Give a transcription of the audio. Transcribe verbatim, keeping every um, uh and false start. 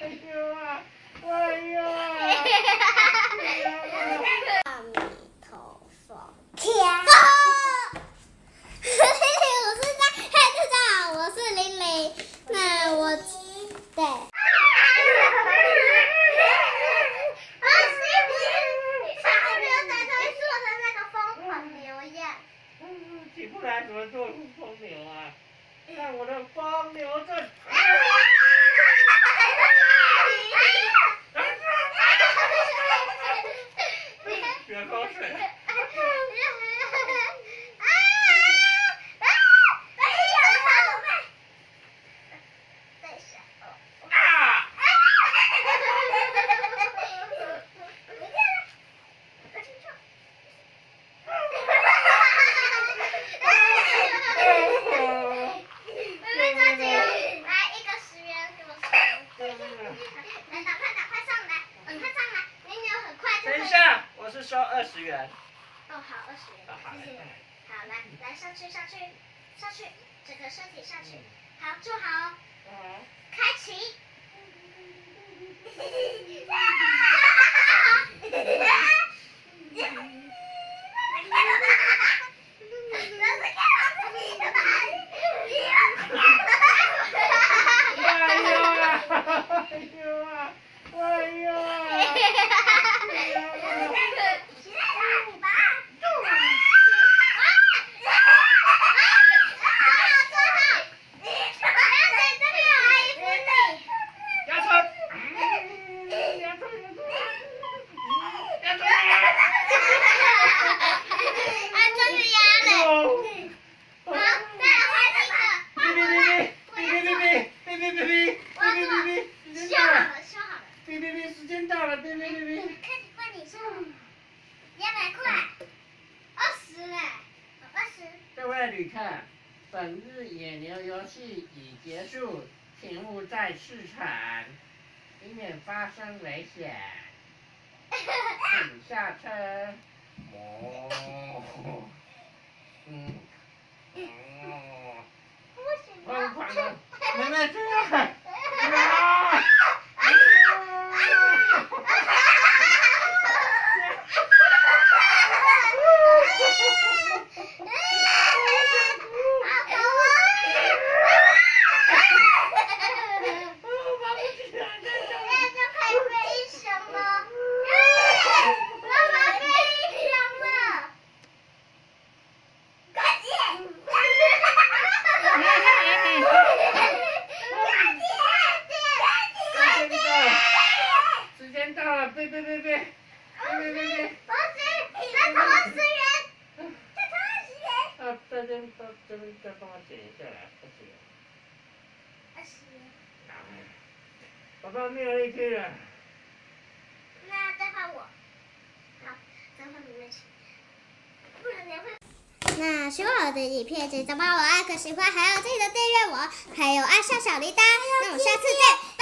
呦啊！哎呦啊！ 阿弥陀佛，天！我是在，嘿，大家好，我是玲玲。那我对。 起不来怎么做疯牛啊？看我的疯牛阵！血口水。等一下，我是收二十元。 哦，好，二十元， 好， 谢谢。好，来，来上去，上去，上去，整个身体上去。好，坐好哦。 嗯。 开启。时间到了，别别别别！ 开始换你上，两百块，二十嘞，二十。 各位旅客，本日野牛游戏已结束，请勿再试乘，以免发生危险。请下车。哦。嗯。哦。疯狂的，妹妹追啊！啊！别别别别！别别别别！ 不是，再投二十元，再投二十元。 啊，这边这这边再帮我剪一下来，二十元。 二十元。 爸爸没有力气了。 那再换我。好，再换你们去。不然你会。那喜欢我的影片，请帮我按个喜欢，还有记得订阅我，还有按下小铃铛。那我们下次见。